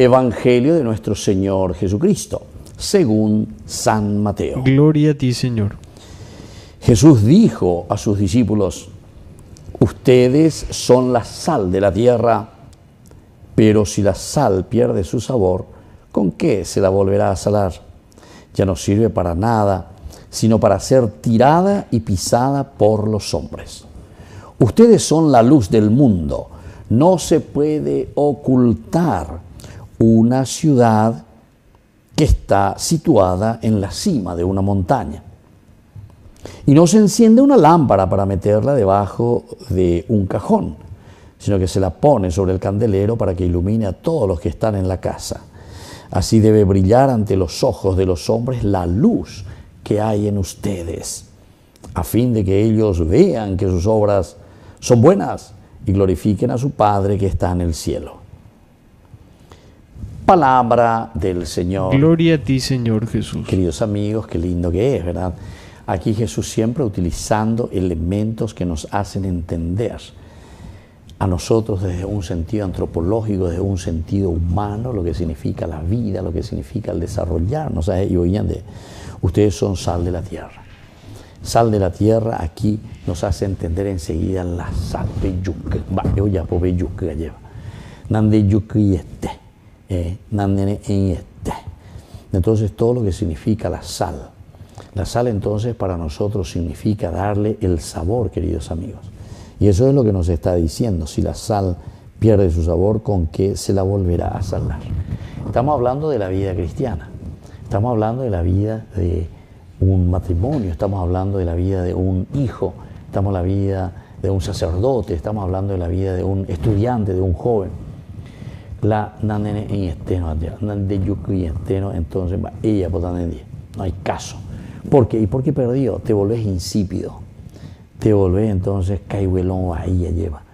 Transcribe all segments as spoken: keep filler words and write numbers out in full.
Evangelio de nuestro Señor Jesucristo, según San Mateo. Gloria a ti, Señor. Jesús dijo a sus discípulos: ustedes son la sal de la tierra, pero si la sal pierde su sabor, ¿con qué se la volverá a salar? Ya no sirve para nada, sino para ser tirada y pisada por los hombres. Ustedes son la luz del mundo. No se puede ocultar una ciudad que está situada en la cima de una montaña. Y no se enciende una lámpara para meterla debajo de un cajón, sino que se la pone sobre el candelero para que ilumine a todos los que están en la casa. Así debe brillar ante los ojos de los hombres la luz que hay en ustedes, a fin de que ellos vean que sus obras son buenas y glorifiquen a su Padre que está en el cielo. Palabra del Señor. Gloria a ti, Señor Jesús. Queridos amigos, qué lindo que es, ¿verdad? Aquí Jesús siempre utilizando elementos que nos hacen entender a nosotros desde un sentido antropológico, desde un sentido humano, lo que significa la vida, lo que significa el desarrollarnos. Y oían de, ustedes son sal de la tierra. Sal de la tierra aquí nos hace entender enseguida la sal de yuca. Va, yo ya puedo ver yuca lleva. Nande yuca y este. Eh, nande en este. Entonces todo lo que significa la sal. La sal entonces para nosotros significa darle el sabor, queridos amigos. Y eso es lo que nos está diciendo. Si la sal pierde su sabor, ¿con qué se la volverá a salar? Estamos hablando de la vida cristiana. Estamos hablando de la vida de un matrimonio. Estamos hablando de la vida de un hijo. Estamos hablando de la vida de un sacerdote. Estamos hablando de la vida de un estudiante, de un joven. La nanene en esteno, de yuku y esteno, entonces ella no hay caso. ¿Por qué? ¿Y por qué perdió? Te volvés insípido. Te volvés entonces caihuelón ahí lleva.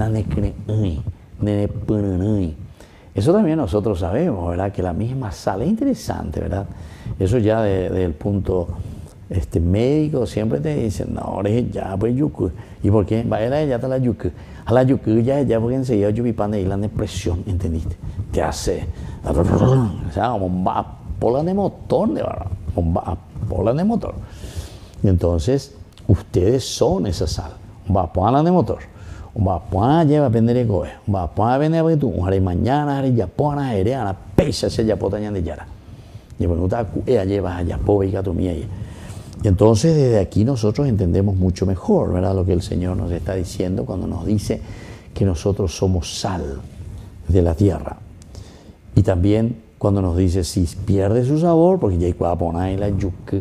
Eso también nosotros sabemos, ¿verdad? Que la misma sal es interesante, ¿verdad? Eso ya desde de, el punto este, médico siempre te dicen, no, ahora ya pues yuku. ¿Y por qué? Va a ya está la yuku. A la yuku ya ya porque enseguida yo vi pan de la depresión, ¿entendiste? Te hace, o sea, como va pola de motor, de verdad. Va pola de motor. Y entonces ustedes son esa sal. Va pola de motor. Va pola lleva pender de coe. Va pola vender de tu. Haré mañana haré ya pola haré a la pecha se ya potañan de yara. Y bueno, ella lleva allá pobre y gato mía. Y entonces desde aquí nosotros entendemos mucho mejor, ¿verdad? Lo que el Señor nos está diciendo cuando nos dice que nosotros somos sal de la tierra. Y también cuando nos dice si pierde su sabor, porque ya hay que poner la yuca,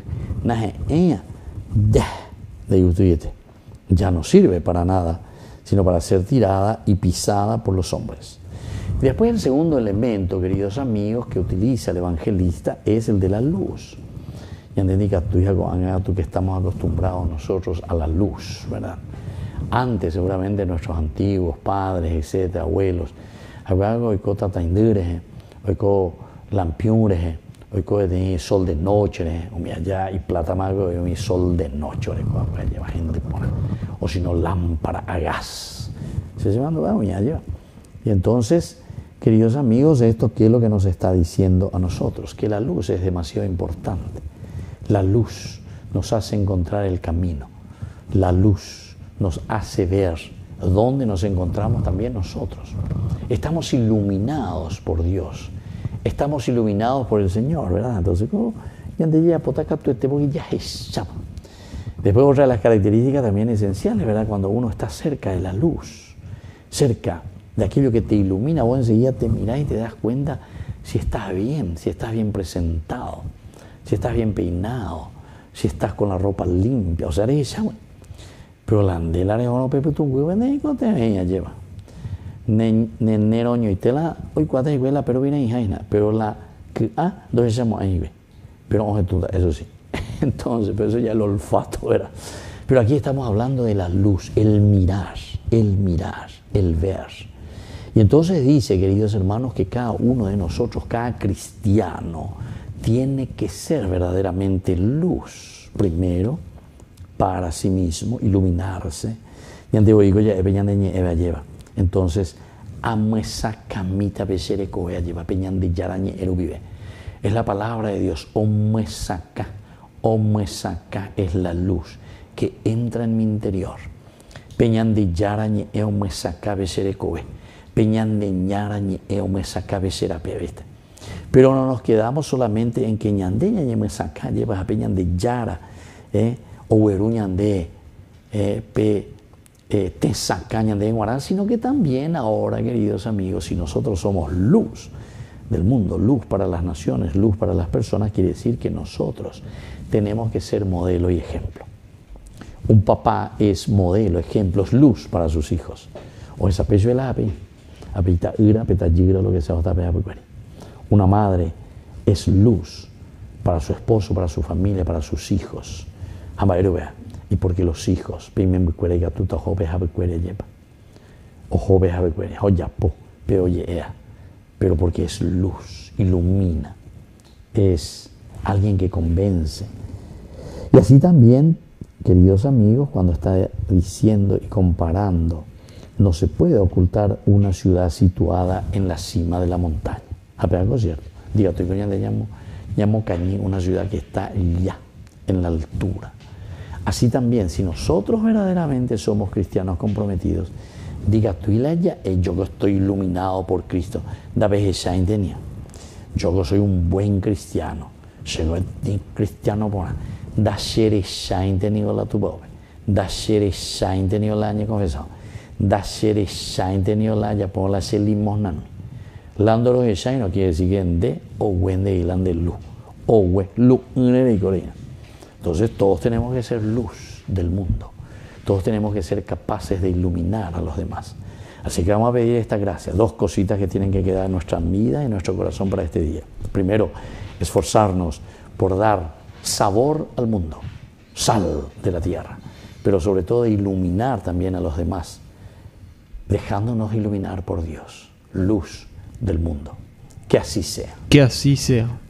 ya no sirve para nada, sino para ser tirada y pisada por los hombres. Después el segundo elemento, queridos amigos, que utiliza el evangelista es el de la luz. Y entendí que tú que estamos acostumbrados nosotros a la luz, ¿verdad? Antes seguramente nuestros antiguos padres, etcétera, abuelos, hoy cota taindures, hoy lampiures, hoy de sol de noche, allá y plata mago y sol de noche, lleva gente o si no lámpara a gas. Se llama lleva. Y entonces, queridos amigos, esto qué es lo que nos está diciendo a nosotros, que la luz es demasiado importante. La luz nos hace encontrar el camino. La luz nos hace ver dónde nos encontramos también nosotros. Estamos iluminados por Dios. Estamos iluminados por el Señor, ¿verdad? Entonces, ¿cómo? Después otra de las características también esenciales, ¿verdad? Cuando uno está cerca de la luz, cerca de aquello que te ilumina, vos enseguida te mirás y te das cuenta si estás bien, si estás bien presentado, si estás bien peinado, si estás con la ropa limpia, o sea, eres esa, pero la andela de uno pepe tu huevo, no te veía lleva. Neneroño y tela, hoy cuatro y la pero viene hija, pero la que ah, dos echamos ahí, pero ojo tú, eso sí. Entonces, pero eso ya el olfato era. Pero aquí estamos hablando de la luz, el mirar, el mirar, el ver. Y entonces dice, queridos hermanos, que cada uno de nosotros, cada cristiano, tiene que ser verdaderamente luz, primero, para sí mismo, iluminarse. Y ante digo ya lleva. Entonces, amuesa camita besere coea lleva peñan de yarañe eru vive. Es la palabra de Dios. Omuesaka. Omuesaka es la luz que entra en mi interior. Peñan de yarañe e omuesaka besere coe. Peñan de ñarañe e omuesaka besera pebeta. Pero no nos quedamos solamente en que ñandeña y omuesaka lleva a peñan de yara. Eh, o eruñande eh, pe eh, te sacañan de guarán, sino que también ahora, queridos amigos, si nosotros somos luz del mundo, luz para las naciones, luz para las personas, quiere decir que nosotros tenemos que ser modelo y ejemplo. Un papá es modelo, ejemplo, es luz para sus hijos. O esa pecho de la api, apita ira, peta yigra, lo que sea, una madre es luz para su esposo, para su familia, para sus hijos. Y porque los hijos, pero porque es luz, ilumina, es alguien que convence. Y así también, queridos amigos, cuando está diciendo y comparando, no se puede ocultar una ciudad situada en la cima de la montaña. ¿Es cierto? Diga, estoy con llamo, llamo Cañí, una ciudad que está ya en la altura. Así también, si nosotros verdaderamente somos cristianos comprometidos, diga tú y la ya, yo que estoy iluminado por Cristo, da vez ya tenía. Yo que soy un buen cristiano, soy cristiano por da ser ya tenido la tu pobre, da ser ya tenido la año confesado, da ser ya tenido la ya por la se limosna. Lándolo de ya no quiere decir que en de o buen de ilan de luz, o we luz de corina. Entonces todos tenemos que ser luz del mundo. Todos tenemos que ser capaces de iluminar a los demás. Así que vamos a pedir esta gracia. Dos cositas que tienen que quedar en nuestra vida y en nuestro corazón para este día. Primero, esforzarnos por dar sabor al mundo, sal de la tierra, pero sobre todo iluminar también a los demás, dejándonos iluminar por Dios, luz del mundo. Que así sea. Que así sea.